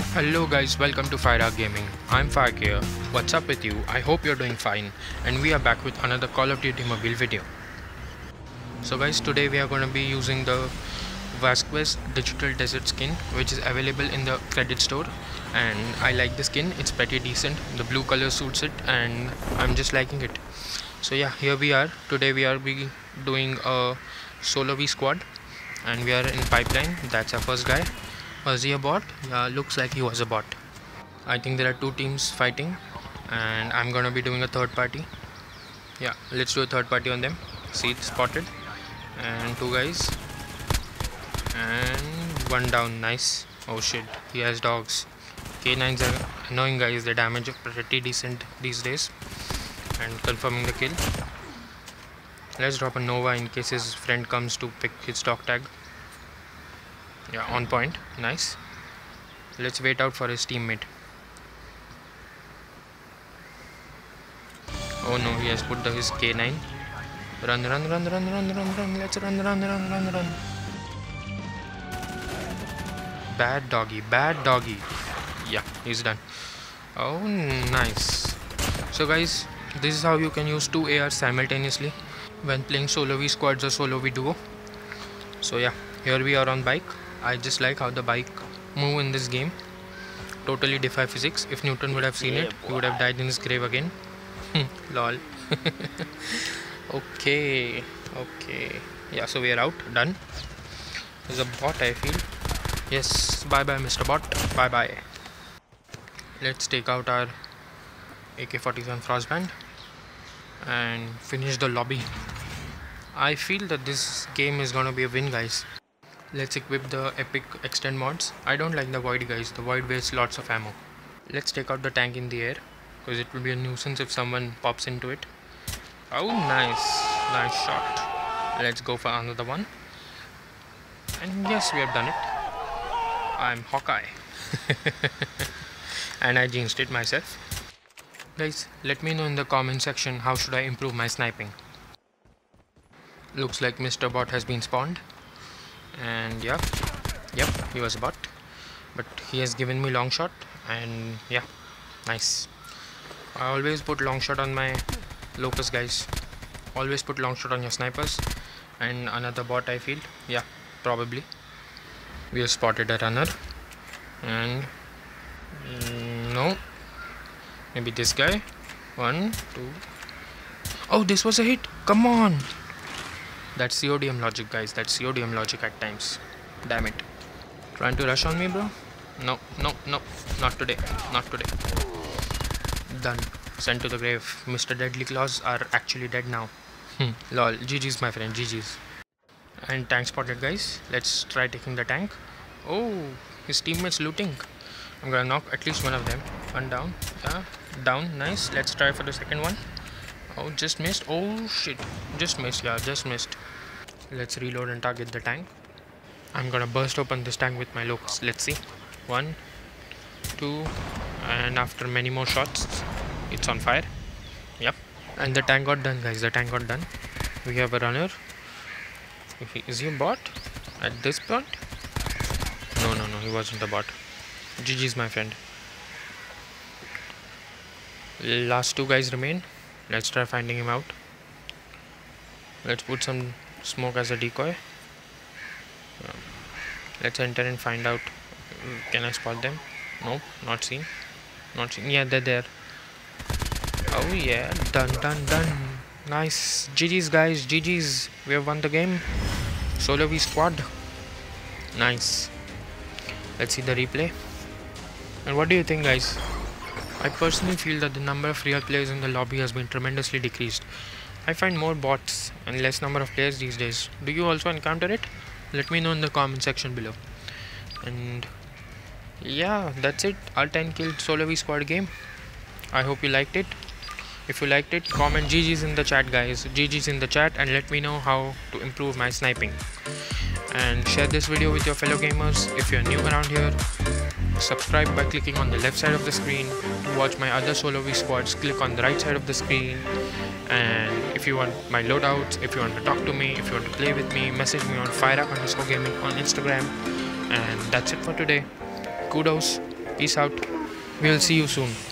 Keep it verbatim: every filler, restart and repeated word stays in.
Hello guys, welcome to Fire Gaming. I'm Fire here. What's up with you? I hope you're doing fine, and we are back with another Call of Duty Mobile video. So guys, today we are going to be using the Vasquez Digital Desert skin, which is available in the credit store, and I like the skin. It's pretty decent. The blue color suits it and I'm just liking it. So yeah, here we are. Today we are be doing a solo V squad and we are in pipeline. That's our first guy. Was he a bot? Yeah, looks like he was a bot. I think there are two teams fighting and I'm gonna be doing a third party. Yeah, let's do a third party on them. See, it's spotted. And two guys. And one down, nice. Oh shit, he has dogs. K nines are annoying guys, the damage is pretty decent these days. And confirming the kill. Let's drop a Nova in case his friend comes to pick his dog tag. Yeah, on point, nice. Let's wait out for his teammate. Oh no, he has put the, his K nine. Run, run, run, run, run, run, run. Let's run, run, run, run, run. Bad doggy, bad doggy. Yeah, he's done. Oh, nice. So guys, this is how you can use two A Rs simultaneously when playing solo V squads or solo V duo. So yeah, here we are on bike. I just like how the bike move in this game. Totally defy physics. If Newton would have seen yeah, it, boy. He would have died in his grave again. Lol. Okay, okay. Yeah, so we are out. Done. There's a bot, I feel. Yes, bye bye Mister Bot. Bye bye. Let's take out our A K forty-seven Frostband and finish the lobby. I feel that this game is gonna be a win, guys. Let's equip the epic extend mods. I don't like the void, guys. The void wastes lots of ammo. Let's take out the tank in the air because it will be a nuisance if someone pops into it. Oh, nice. Nice shot. Let's go for another one. And yes, we have done it. I'm Hawkeye. And I jinxed it myself. Guys, let me know in the comment section how should I improve my sniping. Looks like Mister Bot has been spawned. And yeah, yep, he was a bot, but he has given me long shot, and yeah, nice. I always put long shot on my locust, guys. Always put long shot on your snipers. And another bot, I feel. Yeah, probably. We have spotted a runner, and mm, no, maybe this guy. One, two. Oh, this was a hit. Come on. That's C O D M logic, guys. That's C O D M logic at times. Damn it. Trying to rush on me, bro? No, no, no. Not today. Not today. Done. Sent to the grave. Mister Deadly Claws are actually dead now. Hmm. Lol. G G's, my friend. G G's. And tank spotted, guys. Let's try taking the tank. Oh, his teammates looting. I'm gonna knock at least one of them. One down. Yeah. Down. Nice. Let's try for the second one. Oh, just missed. Oh shit, just missed. Yeah, just missed. Let's reload and target the tank. I'm gonna burst open this tank with my locust. Let's see. One, two, and after many more shots, it's on fire. Yep. And the tank got done, guys. The tank got done. We have a runner. If he, is he a bot at this point? No, no, no. He wasn't a bot. G G's, my friend. Last two guys remain. Let's try finding him out. Let's put some smoke as a decoy. Uh, let's enter and find out. Can I spot them? Nope, not seen. Not seen. Yeah, they're there. Oh yeah, done, done, done. Nice. G G's, guys. G G's. We have won the game. Solo V squad. Nice. Let's see the replay. And what do you think, guys? I personally feel that the number of real players in the lobby has been tremendously decreased. I find more bots and less number of players these days. Do you also encounter it? Let me know in the comment section below. And yeah, that's it. Our ten kill solo V squad game. I hope you liked it. If you liked it, comment G G's in the chat, guys. G G's in the chat and let me know how to improve my sniping. And share this video with your fellow gamers. If you're new around here, subscribe by clicking on the left side of the screen. To watch my other solo V squads, click on the right side of the screen. And if you want my loadouts, if you want to talk to me, if you want to play with me, message me on FireUp underscore gaming on Instagram. And that's it for today. Kudos. Peace out. We will see you soon.